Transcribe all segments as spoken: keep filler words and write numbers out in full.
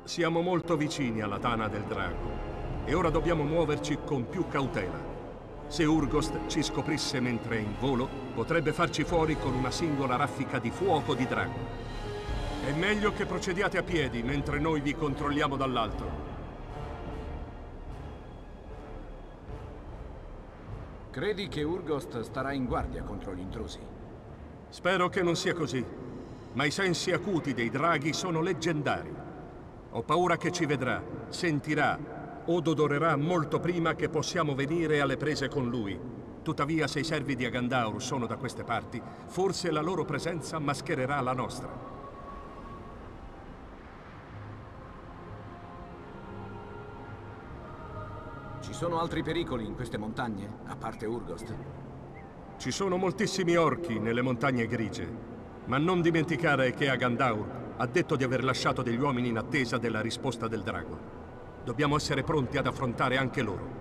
Siamo molto vicini alla Tana del Drago e ora dobbiamo muoverci con più cautela. Se Urgost ci scoprisse mentre è in volo, potrebbe farci fuori con una singola raffica di fuoco di drago. È meglio che procediate a piedi mentre noi vi controlliamo dall'alto. Credi che Urgost starà in guardia contro gli intrusi? Spero che non sia così, ma i sensi acuti dei draghi sono leggendari. Ho paura che ci vedrà, sentirà od odorerà molto prima che possiamo venire alle prese con lui. Tuttavia, se i servi di Agandaur sono da queste parti, forse la loro presenza maschererà la nostra. Ci sono altri pericoli in queste montagne, a parte Urgost? Ci sono moltissimi orchi nelle montagne grigie, ma non dimenticare che Agandaur ha detto di aver lasciato degli uomini in attesa della risposta del drago. Dobbiamo essere pronti ad affrontare anche loro.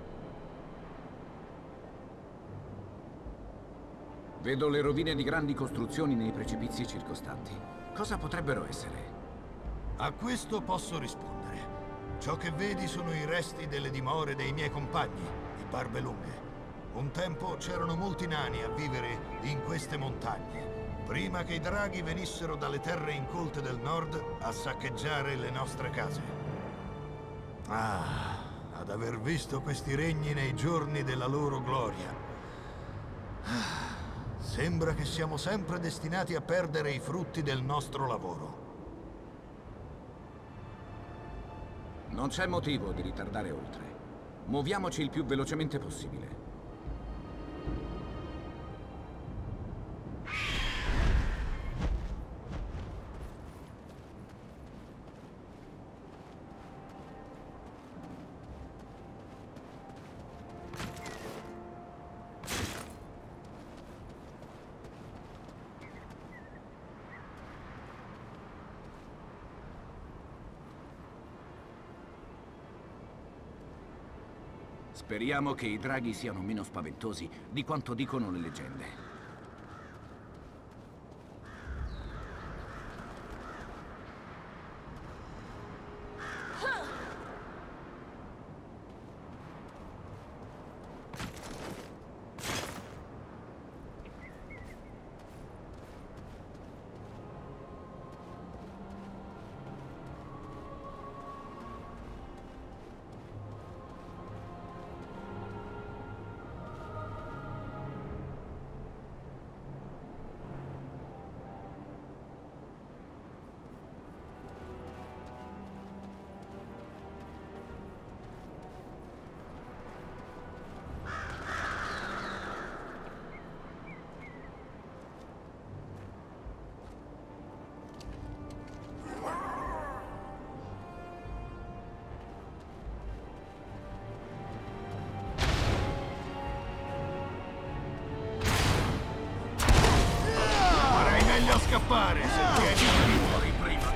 Vedo le rovine di grandi costruzioni nei precipizi circostanti. Cosa potrebbero essere? A questo posso rispondere. Ciò che vedi sono i resti delle dimore dei miei compagni, i Barbelunghe. Un tempo c'erano molti nani a vivere in queste montagne, prima che i draghi venissero dalle terre incolte del nord a saccheggiare le nostre case. Ah, ad aver visto questi regni nei giorni della loro gloria. Ah, sembra che siamo sempre destinati a perdere i frutti del nostro lavoro. Non c'è motivo di ritardare oltre. Muoviamoci il più velocemente possibile. Speriamo che i draghi siano meno spaventosi di quanto dicono le leggende. Scappare se tieni fuori prima.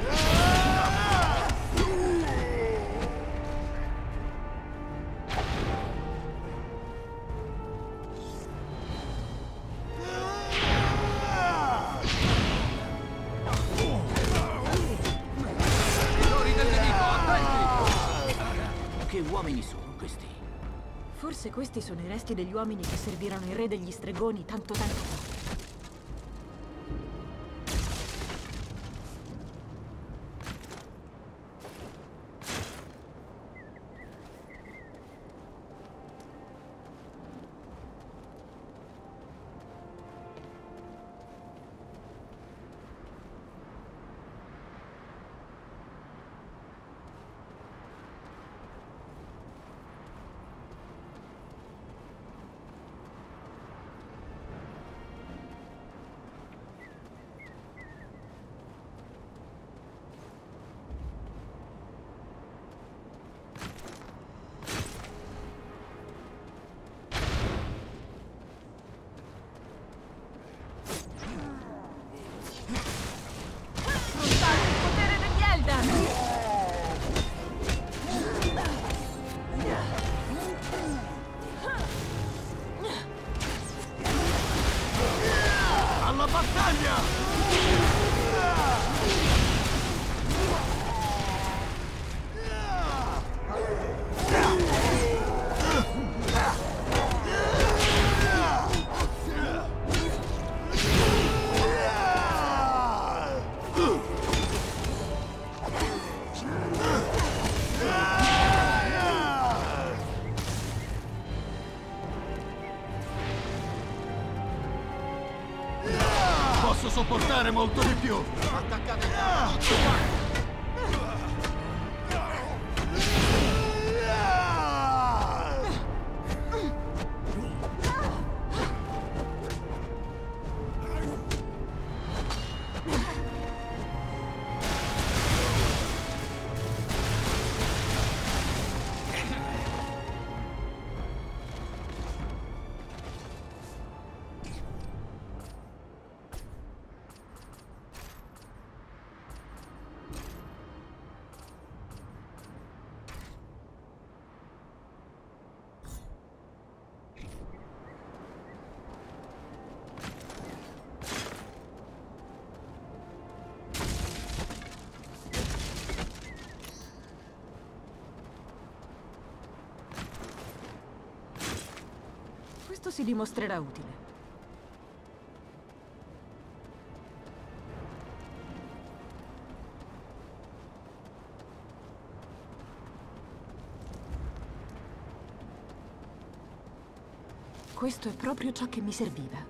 Signori del nemico, attenti! Che uomini sono questi? Forse questi sono i resti degli uomini che servirono il re degli stregoni tanto tempo fa. sopportare molto di più. Attaccate tutti quanti. Questo si dimostrerà utile. Questo è proprio ciò che mi serviva.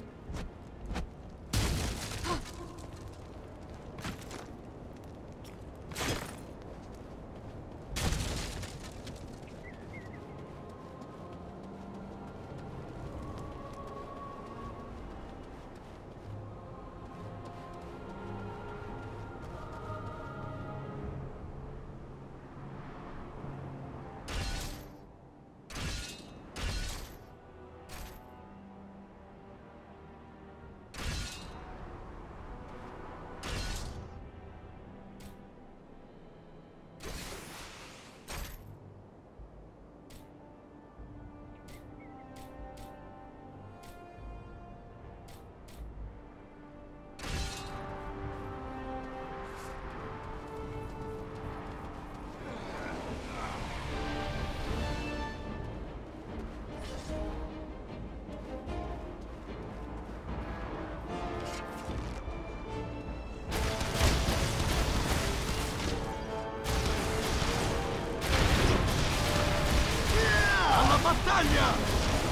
Battaglia!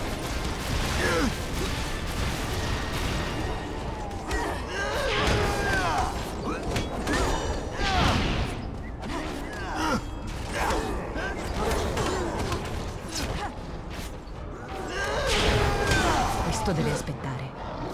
Questo deve aspettare.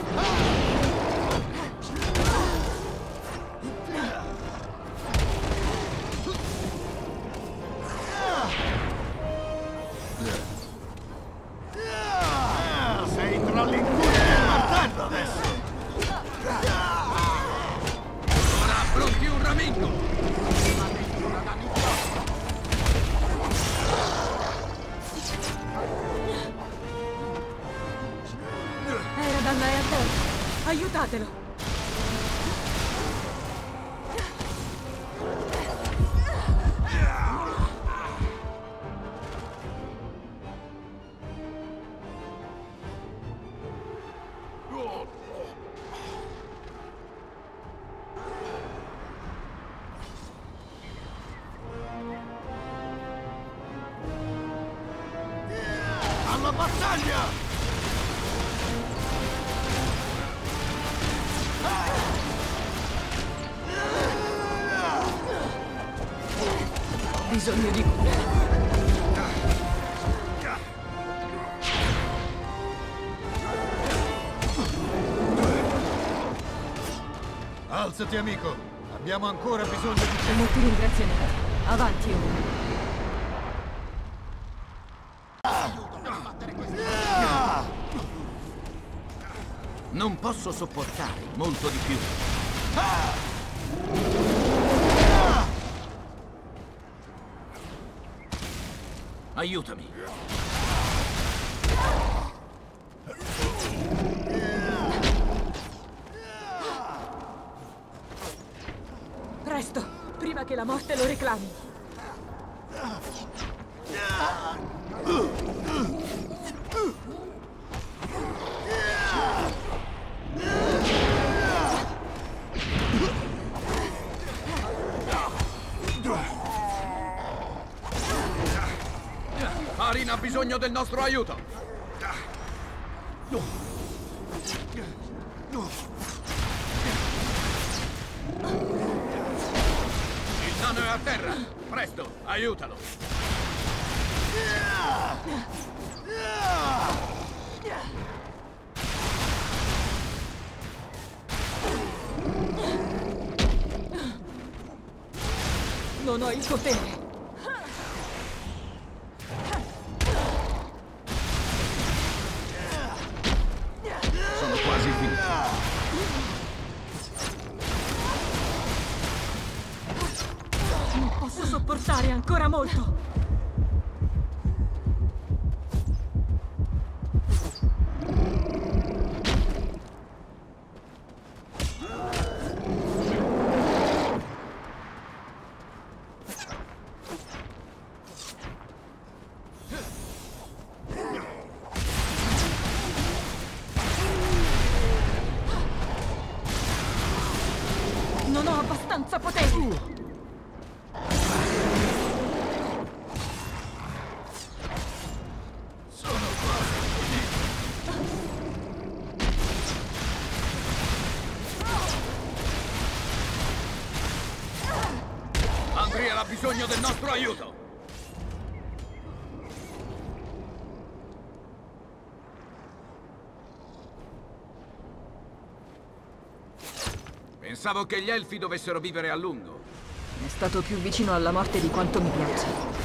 Aiutatelo! Alla battaglia! Bisogno di cura. Alzati, amico. Abbiamo ancora bisogno di te. Molti ringraziamenti. Avanti ora. Non posso sopportare molto di più. Aiutami. Presto, prima che la morte lo reclami. Arin ha bisogno del nostro aiuto. nano è a terra! Presto, aiutalo! Non ho il potere. Sono quasi finito. Non posso sopportare ancora molto. Non ho abbastanza potere! Sono quasi finito. Andriel ha bisogno del nostro aiuto! Pensavo che gli elfi dovessero vivere a lungo. È stato più vicino alla morte di quanto mi piace.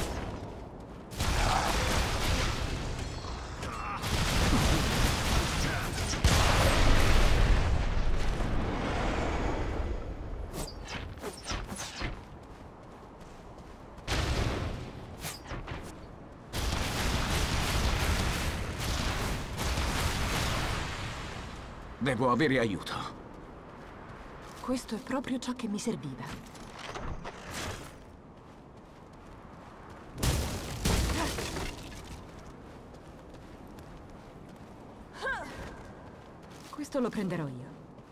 Devo avere aiuto. Questo è proprio ciò che mi serviva. Questo lo prenderò io.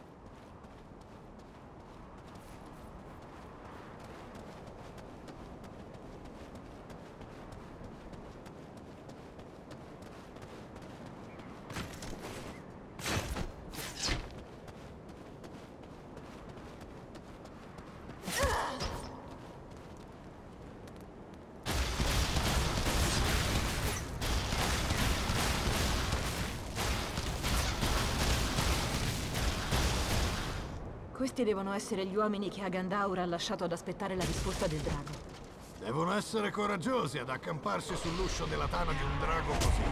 Questi devono essere gli uomini che Agandaur ha lasciato ad aspettare la risposta del drago. Devono essere coraggiosi ad accamparsi sull'uscio della tana di un drago così.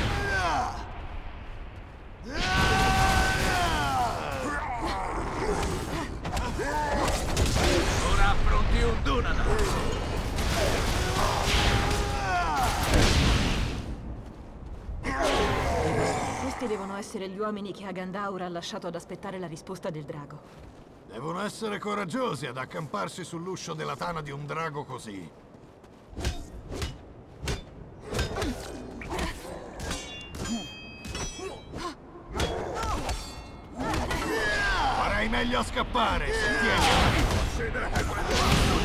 Ora affronti un Dunadan! Questi devono essere gli uomini che Agandaur ha lasciato ad aspettare la risposta del drago. Devono essere coraggiosi ad accamparsi sull'uscio della tana di un drago così. Farai meglio a scappare se tieni la vita.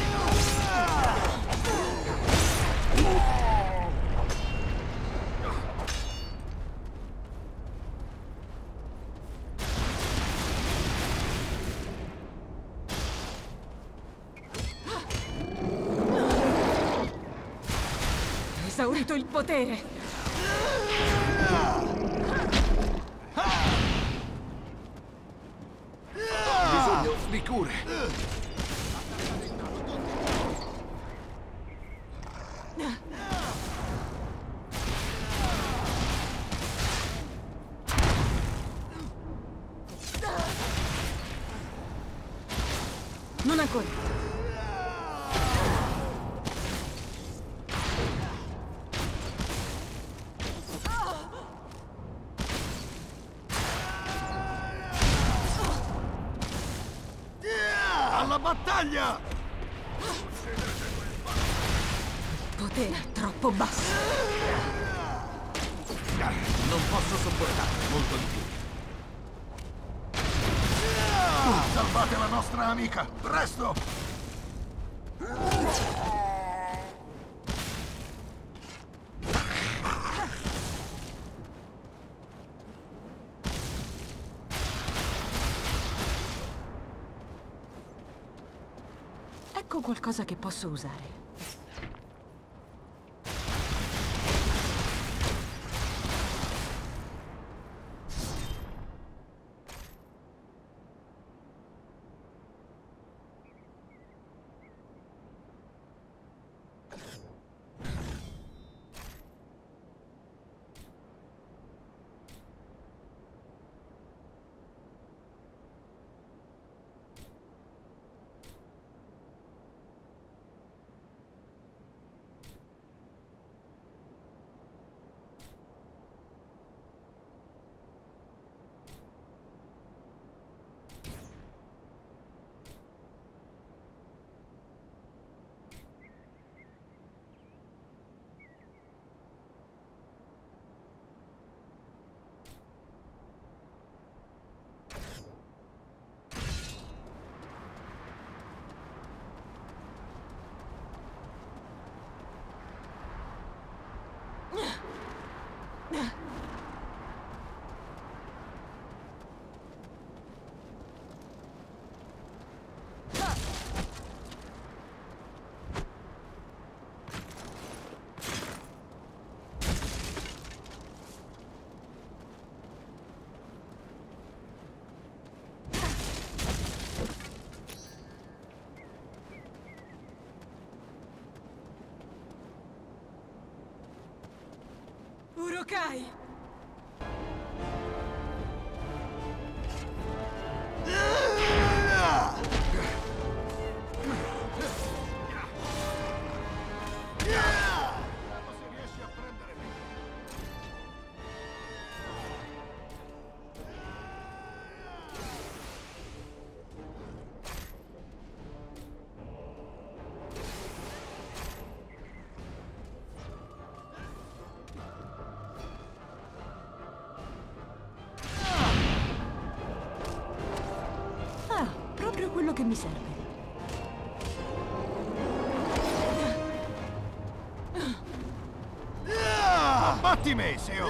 Esaurito il potere! Ho bisogno di cure! Non ancora! Alla battaglia! Potere troppo basso! Non posso sopportare molto di più. Salvate la nostra amica! Presto! Ecco Cerco qualcosa che posso usare. Urukai! Proprio quello che mi serve. Batti me, Seo!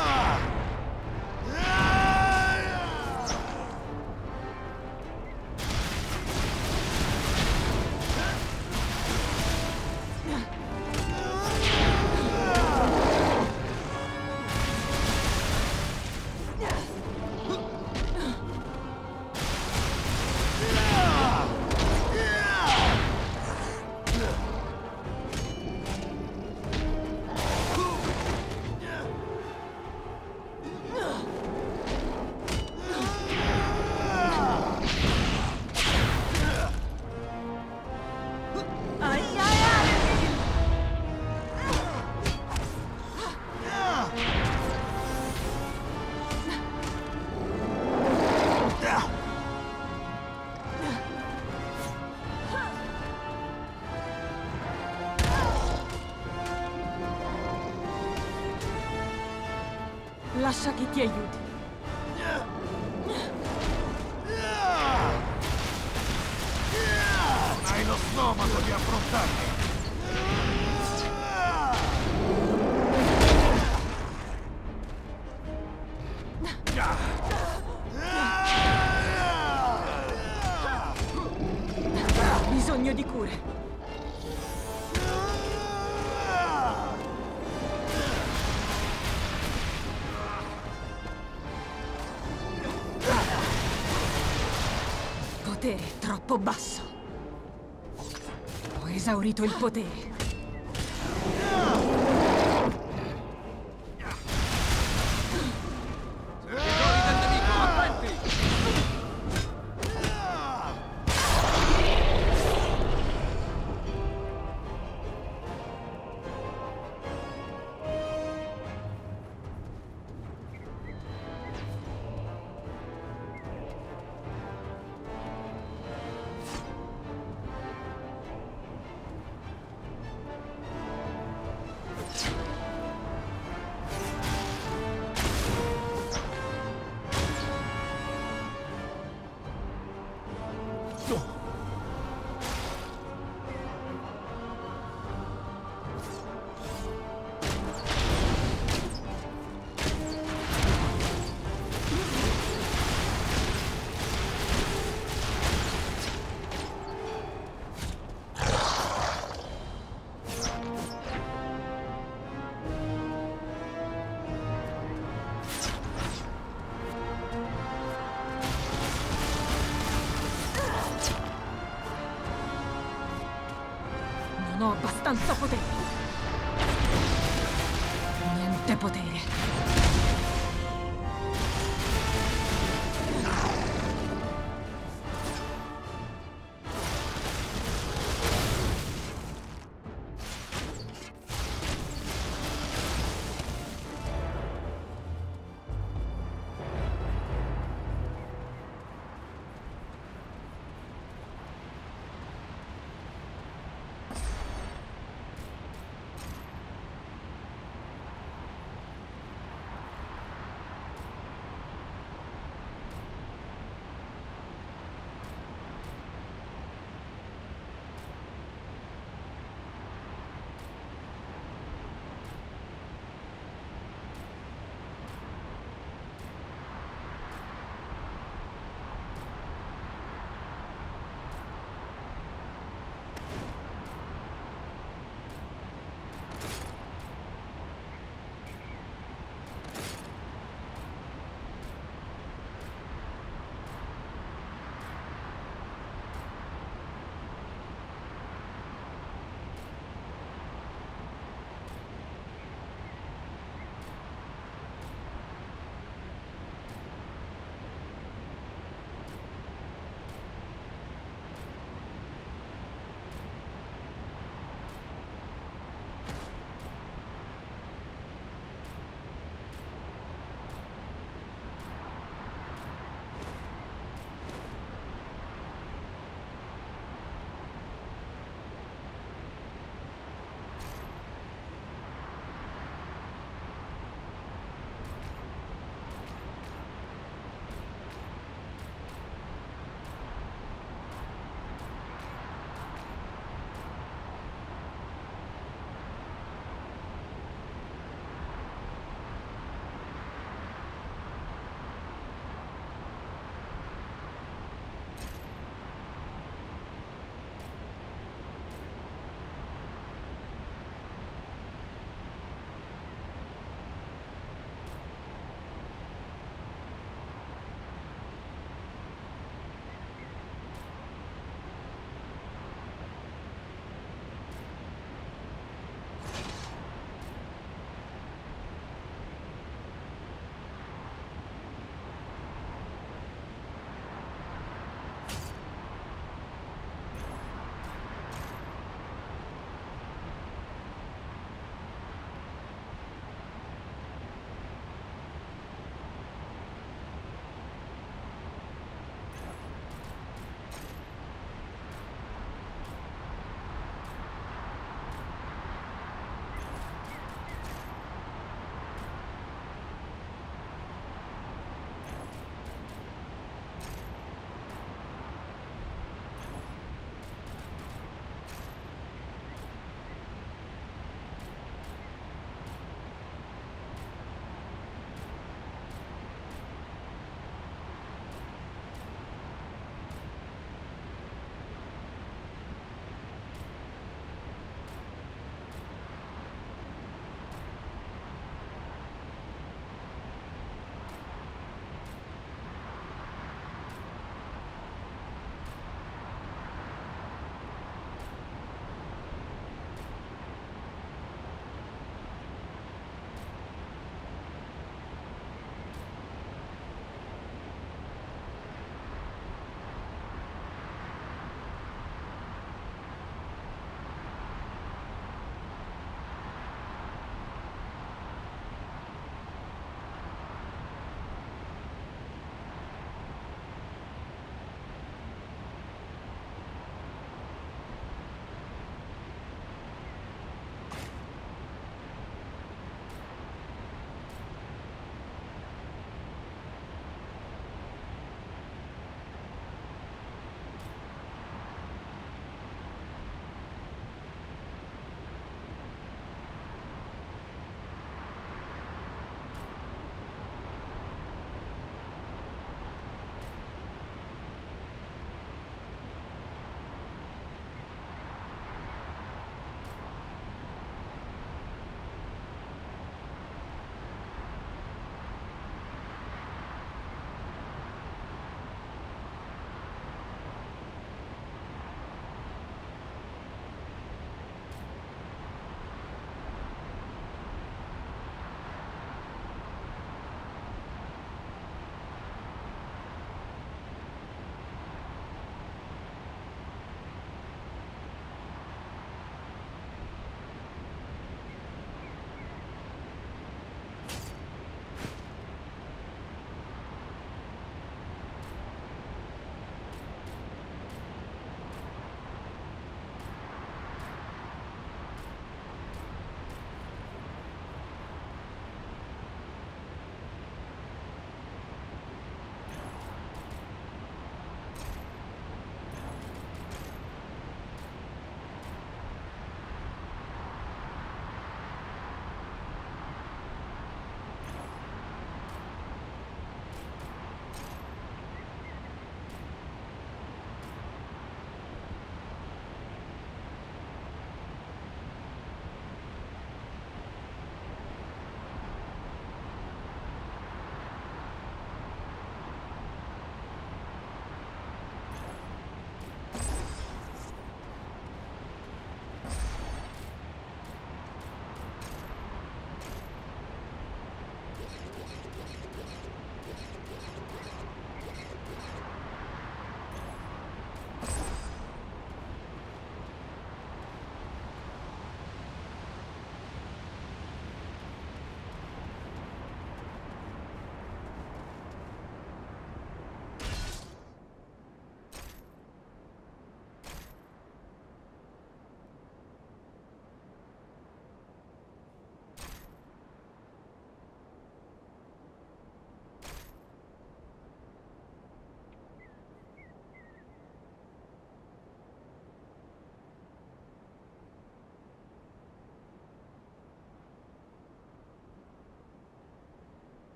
Lascia che ti aiuti. Non hai lo stomaco di affrontarmi. Bisogno di cure. Potere troppo basso. Ho esaurito il potere. Non ho abbastanza potere. Niente potere.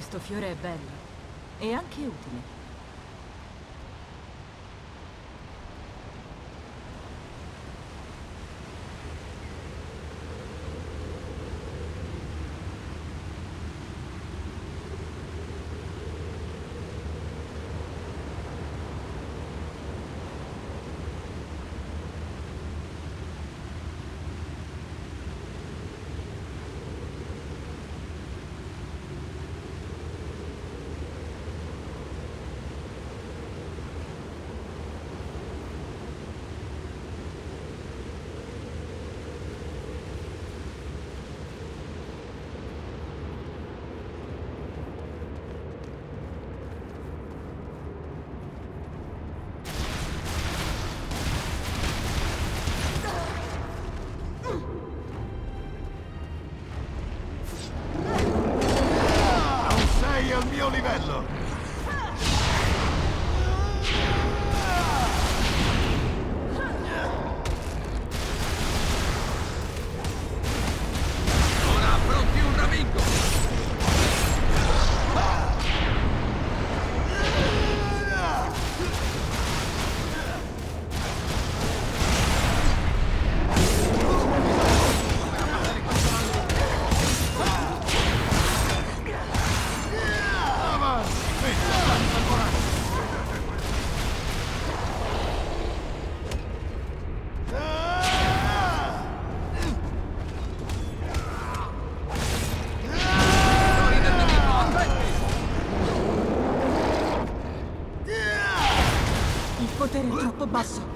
Questo fiore è bello. E anche utile. Al mio livello! Ora affronti un ramingo! Il potere è troppo basso.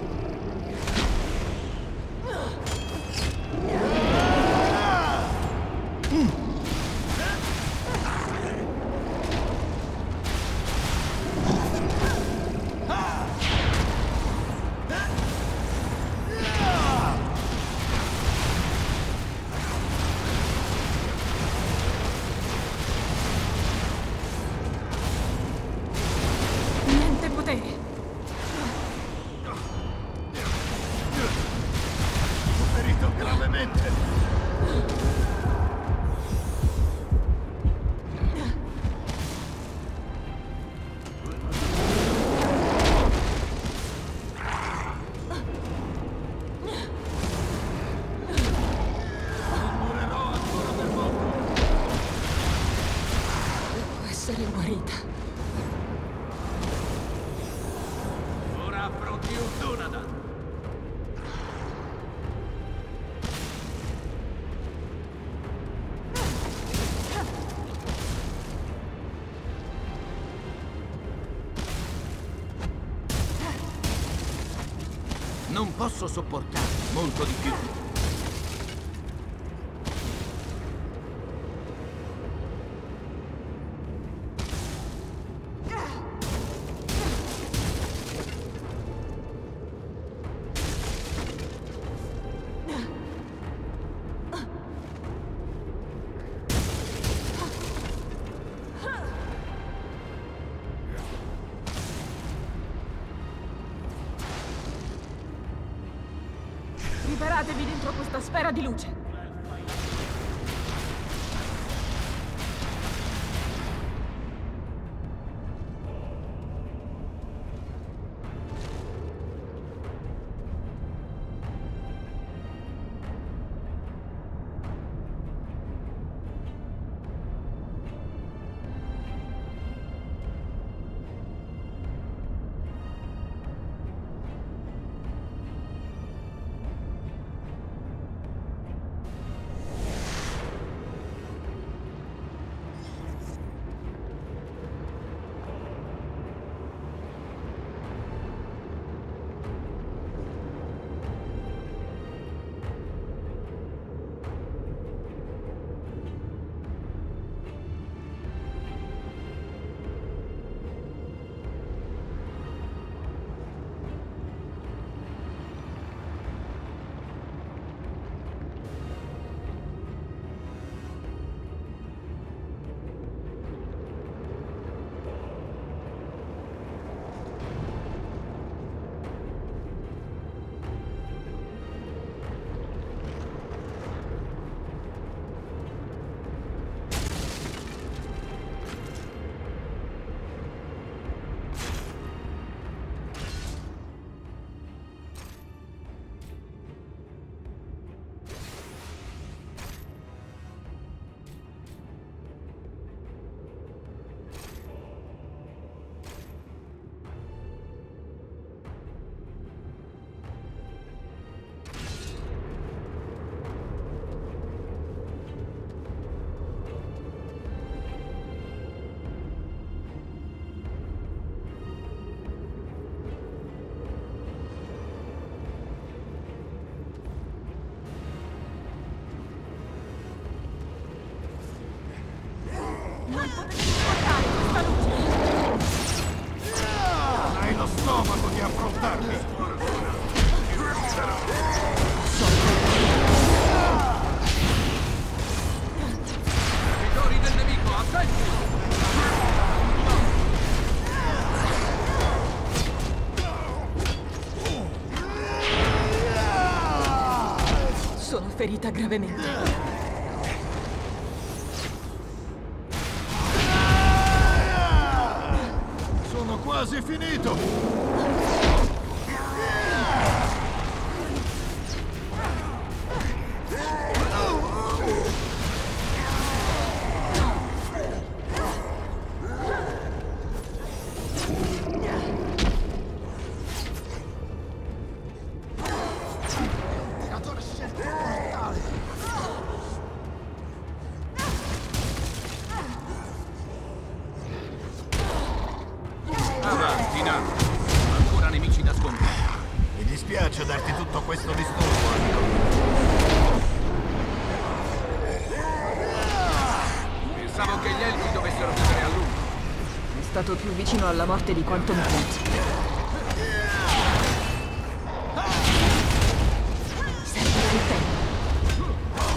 Niente potere. Ho ferito gravemente! Morirò ancora per poco! Devo essere guarita. Ora affronti un Dunadan! Non posso sopportare molto di più. Liberatevi dentro questa sfera di luce. Sono ferita gravemente. Sono quasi finito! Avanti, Nano. Ancora nemici da sconfiggere. Mi dispiace darti tutto questo disturbo, amico. Pensavo che gli elfi dovessero vivere a lungo. È stato più vicino alla morte di quanto mi pensi. Serve più tempo.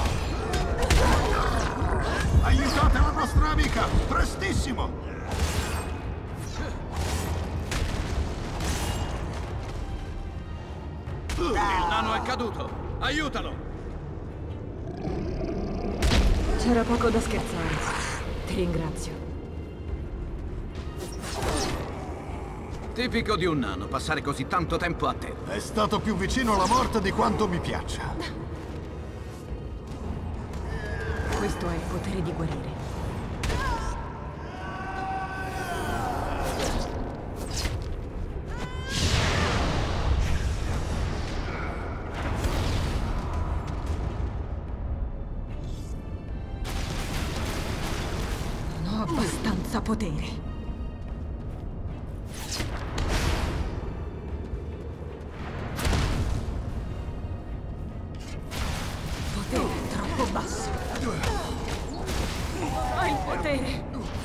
Aiutate la nostra amica! Prestissimo! Il nano è caduto! Aiutalo! C'era poco da scherzare. Ti ringrazio. Tipico di un nano, passare così tanto tempo a te. È stato più vicino alla morte di quanto mi piaccia. Questo è il potere di guarire. Non ho abbastanza potere. Potere troppo basso. Hai il potere.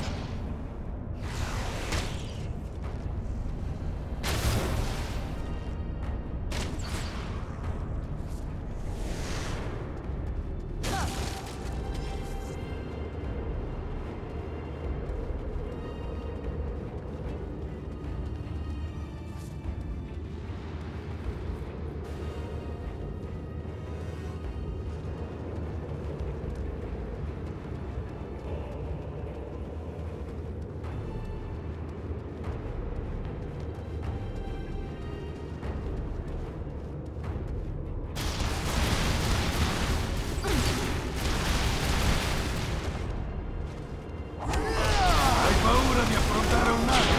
Hai paura di affrontare un nano?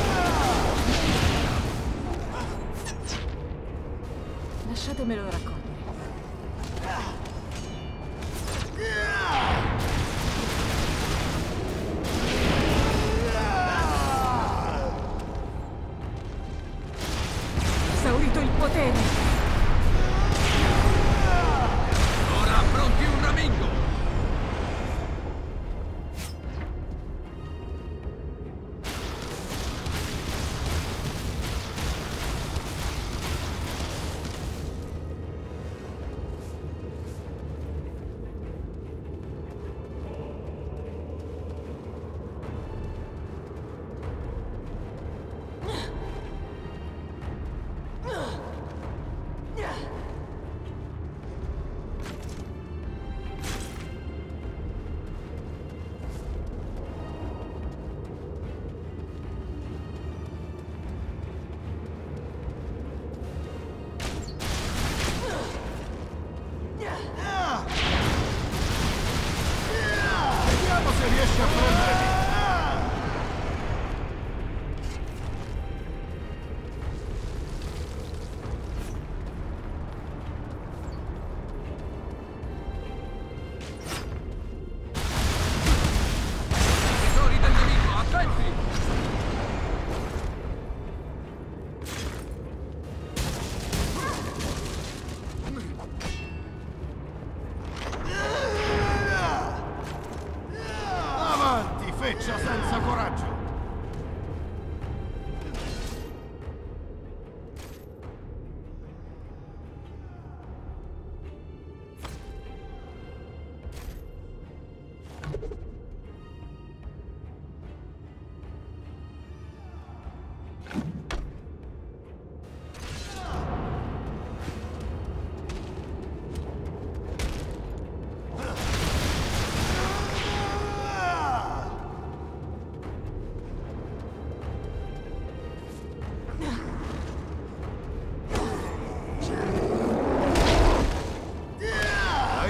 Lasciatemelo raccogliere. Esaurito il potere. Ora affronti un ramingo! Vediamo se riesci a prendermi! Tesori del nemico, attenti! Avanti, feccia senza coraggio!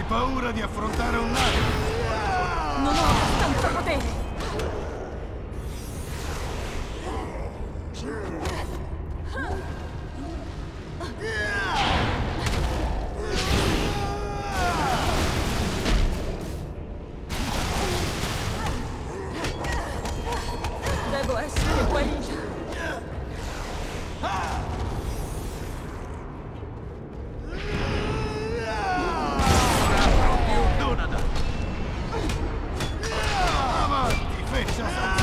paura di affrontare un lago? Non ho abbastanza potere! Devo essere guarita! Avanti, feccia senza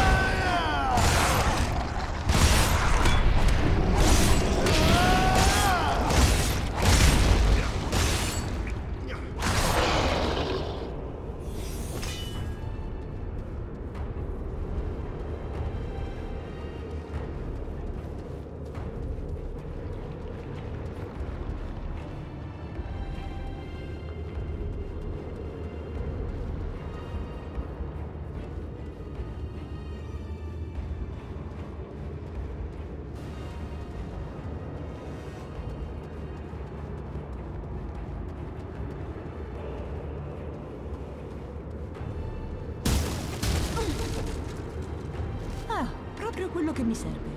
Ah, proprio quello che mi serve.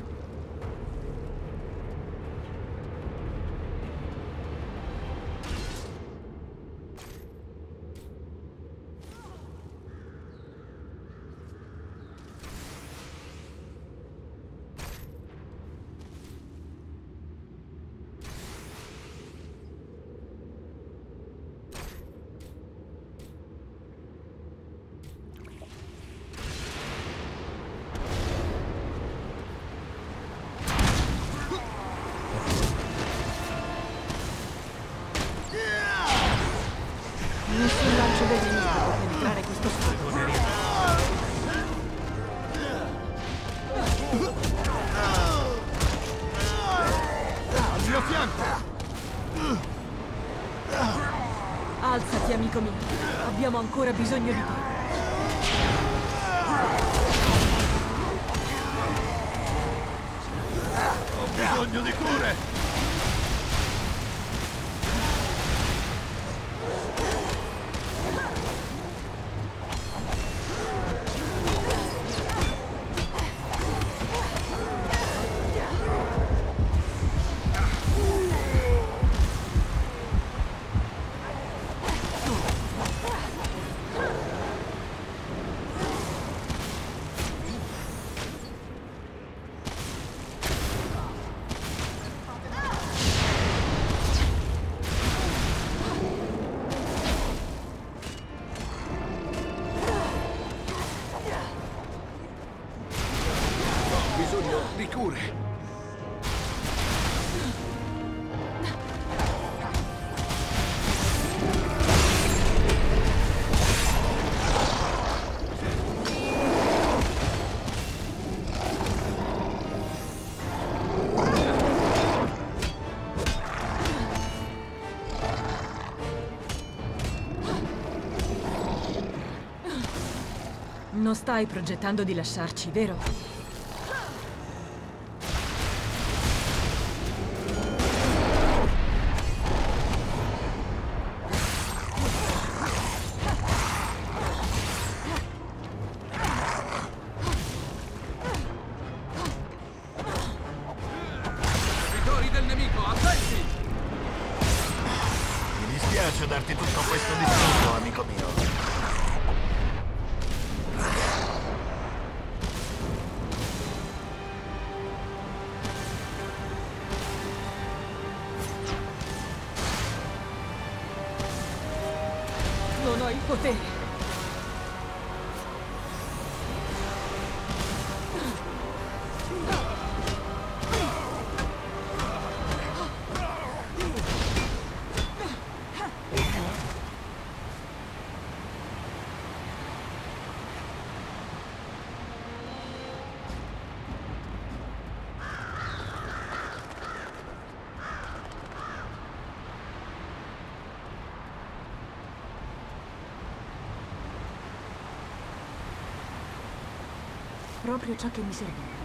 Nessun lancio del nemico può penetrare questo scudo. al mio fianco! Alzati, amico mio. Abbiamo ancora bisogno di te. Ho bisogno di cure! Bisogno di cure. Non stai progettando di lasciarci, vero? Servitori del nemico, attenti! Mi dispiace darti tutto questo disturbo, amico mio. Non ho il potere. Proprio ciò che mi serviva.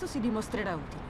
Questo si dimostrerà utile.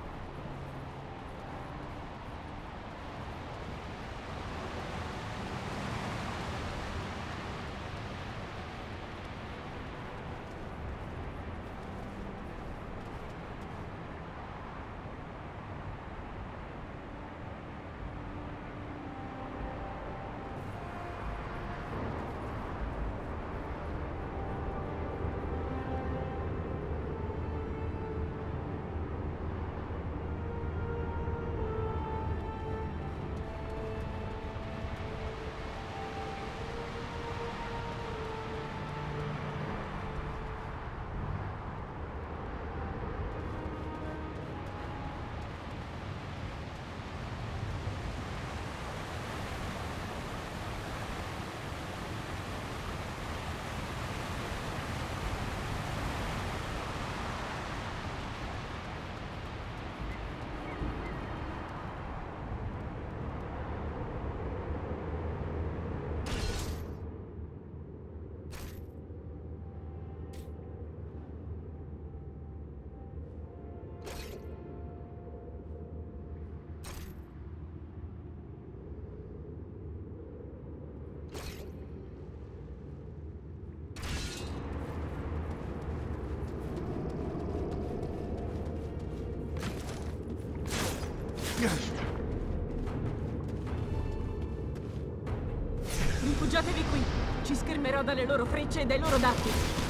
Rifugiatevi qui. Ci schermerò dalle loro frecce e dai loro dati.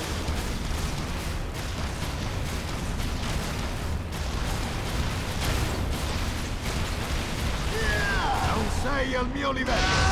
Non sei al mio livello!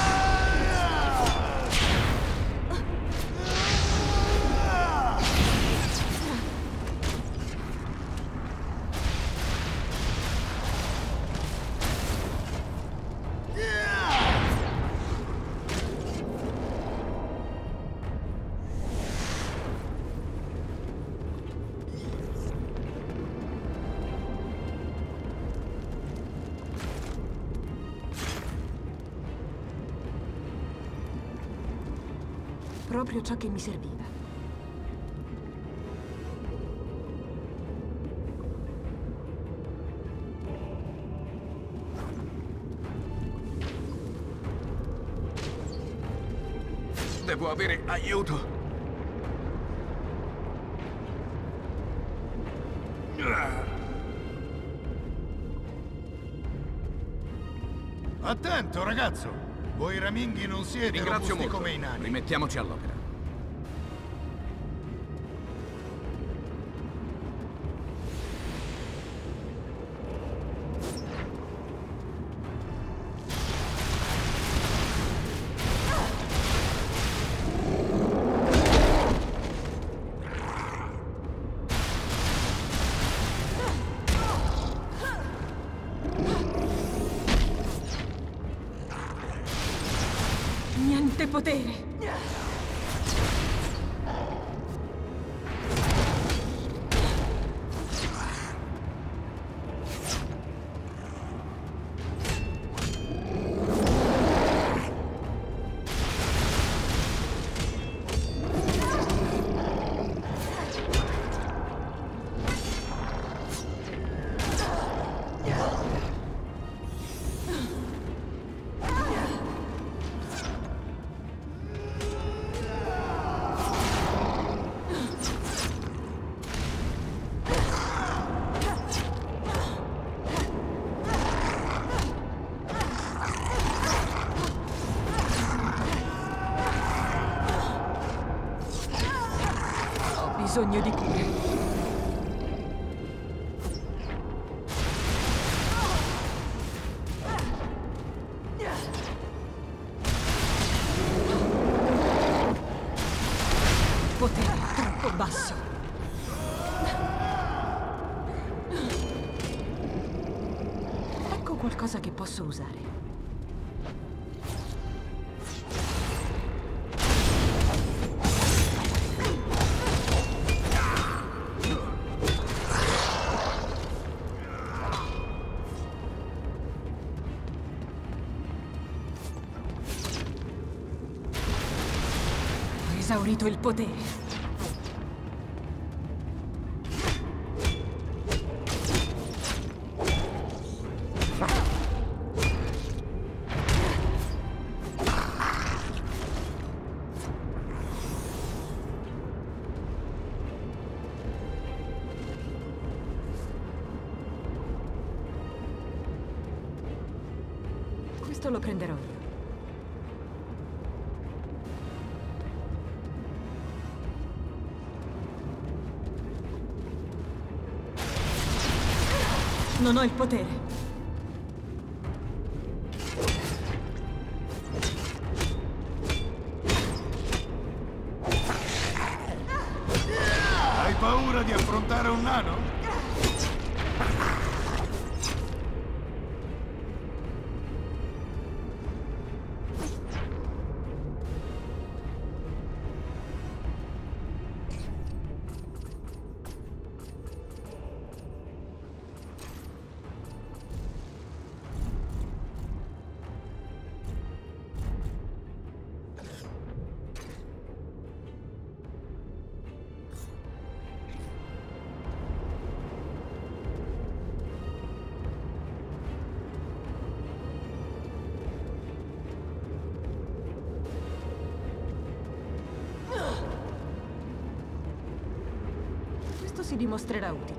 Proprio ciò che mi serviva. Devo avere aiuto. Attento, ragazzo! Voi raminghi non siete Ringrazio robusti molto. come i nani. Rimettiamoci all'opera. Niente potere. Bisogno di cure. Potere troppo basso. Ecco qualcosa che posso usare. Esaurito il potere. lo prenderò io. Non ho il potere. Hai paura di affrontare un nano? Questo si dimostrerà utile.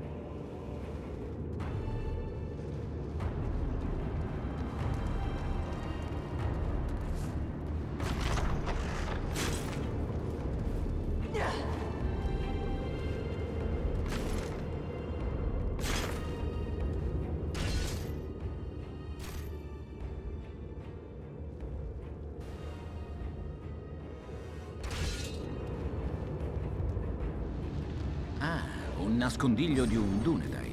Un nascondiglio di un Dunedain.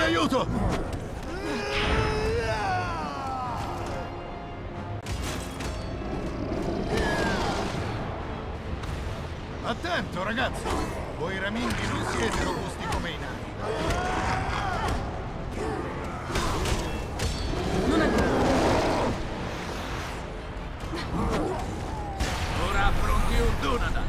aiuto! Attento, ragazzi! Voi raminghi non siete robusti come i nani. Non ancora. Ora affronti un Dunadan.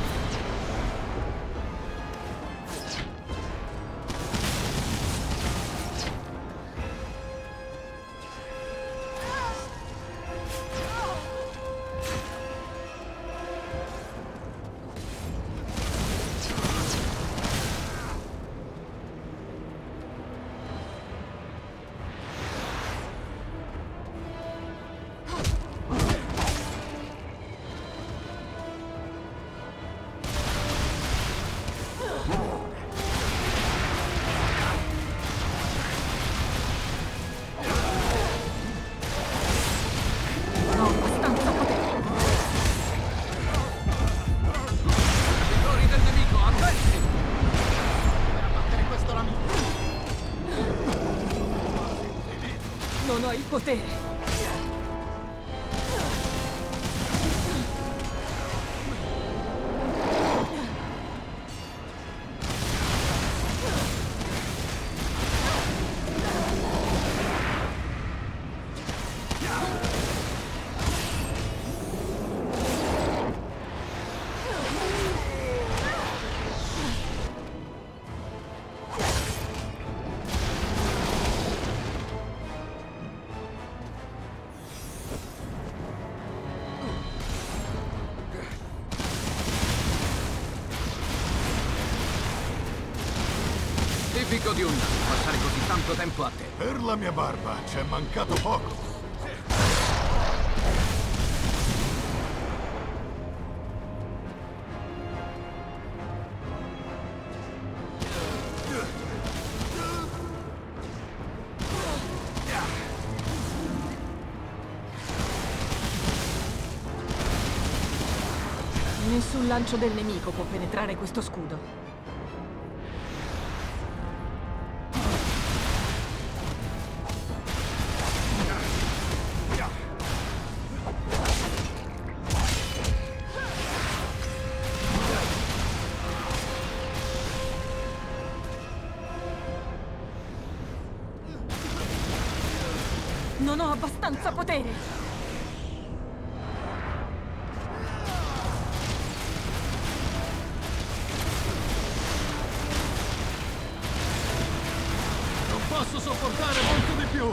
Non ho il potere. Tipico di un nano, passare così tanto tempo a te. Per la mia barba c'è mancato poco. Nessun lancio del nemico può penetrare questo scudo. Non ho abbastanza potere! Non posso sopportare molto di più!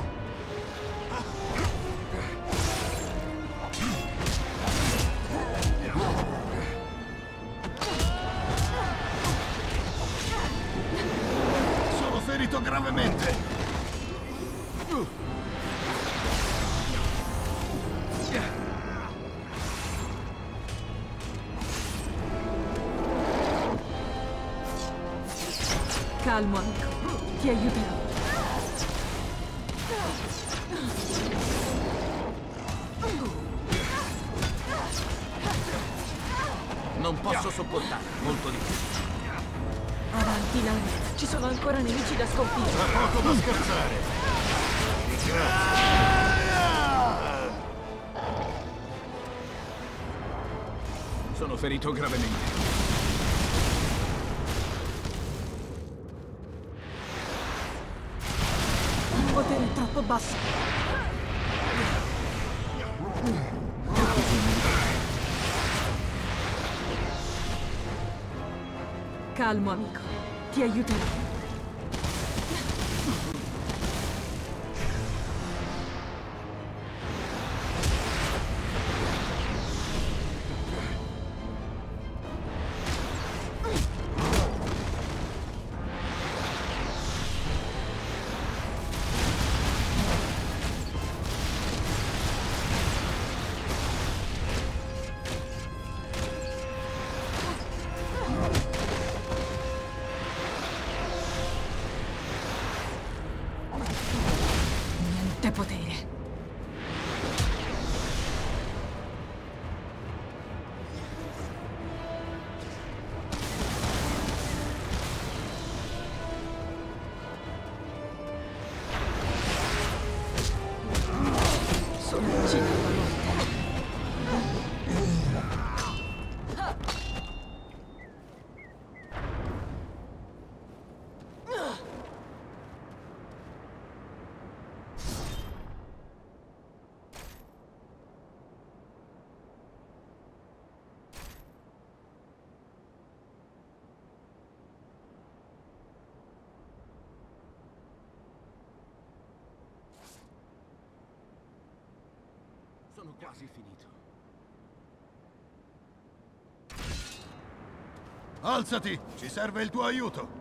Sono ferito gravemente! Calmo, amico. Ti aiuterò. Non posso sopportare molto di più. Avanti, Nani. Ci sono ancora nemici da sconfiggere. Tra poco da scherzare! Grazie! Sono ferito gravemente. Il potere è troppo basso. Calmo, amico. Ti aiuterò. Niente potere. Sono quasi finito. Alzati! Ci serve il tuo aiuto!